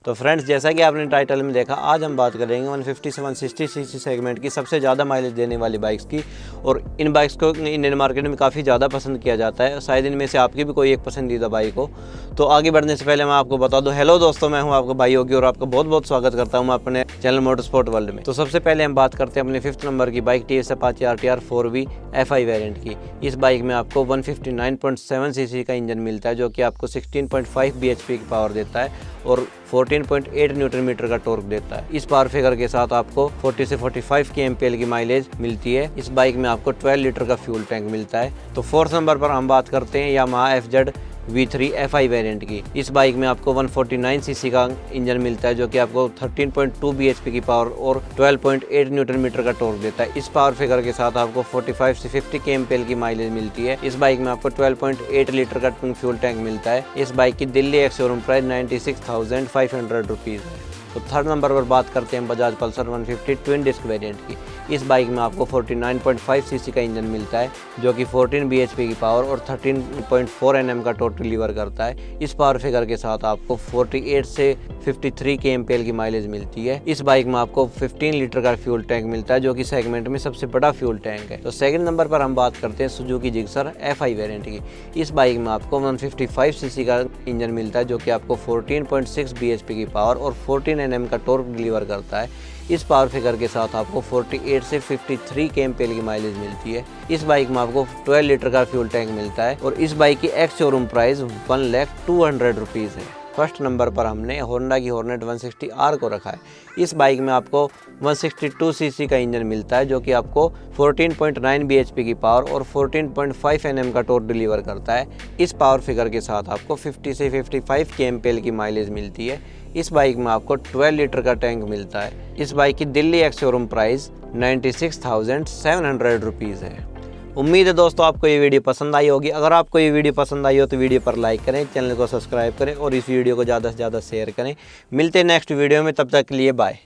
तो फ्रेंड्स, जैसा कि आपने टाइटल में देखा, आज हम बात करेंगे 150 से 160 सीसी सेगमेंट की सबसे ज़्यादा माइलेज देने वाली बाइक्स की। और इन बाइक्स को इंडियन मार्केट में काफ़ी ज़्यादा पसंद किया जाता है। शायद इनमें से आपकी भी कोई एक पसंदीदा बाइक हो। तो आगे बढ़ने से पहले मैं आपको बता दूं, हेलो दोस्तों, मैं हूं आपका भाई योगी और आपका बहुत बहुत स्वागत करता हूं अपने चैनल मोटरस्पोर्ट वर्ल्ड में। तो सबसे पहले हम बात करते हैं अपने 5th नंबर की bike TVS Apache RTR 4V FI variant की। इस बाइक में आपको 159.7 सीसी का इंजन मिलता है, जो कि आपको 16.5 bhp की पावर देता है और 14.8 न्यूटन मीटर का टॉर्क देता है। इस पावर फिगर के साथ आपको 40 से 45 kmpl की माइलेज मिलती है। इस बाइक में आपको 12 लीटर का फ्यूल टैंक मिलता है। तो 4th नंबर पर हम बात करते हैं Yamaha FZ V3 FI variant की। इस बाइक में आपको 149 सीसी का इंजन मिलता है, जो कि आपको 13.2 bhp की पावर और 12.8 न्यूटन मीटर का टॉर्क देता है। इस पावर फिगर के साथ आपको 45 से 50 kmpl की माइलेज मिलती है। इस बाइक में आपको 12.8 लीटर का फ्यूल टैंक मिलता है। इस बाइक की Delhi ex showroom price 96,500 rupees है। तो 3rd नंबर पर बात करते हैं Bajaj Pulsar 150 twin disc variant की। इस बाइक में आपको 49.5 सीसी का इंजन मिलता है, जो कि 14 bhp की पावर और 13.4 Nm का टॉर्क डिलीवर करता है। इस पावर फिगर के साथ आपको 48 से 53 kmpl की माइलेज मिलती है। इस बाइक में आपको 15 लीटर का फ्यूल टैंक मिलता है, जो कि सेगमेंट में सबसे बड़ा फ्यूल टैंक है। तो 2nd नंबर पर हम बात करते हैं सुजुकी जिक्सर FI वेरिएंट की। इस बाइक में आपको 155 सीसी का इंजन मिलता है, जो कि आपको 14.6 bhp की पावर और 14 Nm का टॉर्क डिलीवर करता है। इस पावर फिगर के साथ आपको 48 से 53 kmpl की माइलेज मिलती है। इस बाइक में आपको 12 लीटर का फ्यूल टैंक मिलता है और इस बाइक की एक्स शोरूम प्राइस 1,02,000 रुपीज़ है। 1st नंबर पर हमने होंडा की हॉर्नेट 160R को रखा है। इस बाइक में आपको 162 सीसी का इंजन मिलता है, जो कि आपको 14.9 bhp की पावर और 14.5 Nm का टॉर्क डिलीवर करता है। इस पावर फिगर के साथ आपको 50 से 55 kmpl की माइलेज मिलती है। इस बाइक में आपको 12 लीटर का टैंक मिलता है। इस बाइक की Delhi ex showroom price 96,700 rupees है। उम्मीद है दोस्तों आपको ये वीडियो पसंद आई होगी। अगर आपको ये वीडियो पसंद आई हो तो वीडियो पर लाइक करें, चैनल को सब्सक्राइब करें और इस वीडियो को ज़्यादा से ज़्यादा शेयर करें। मिलते हैं नेक्स्ट वीडियो में, तब तक के लिए बाय।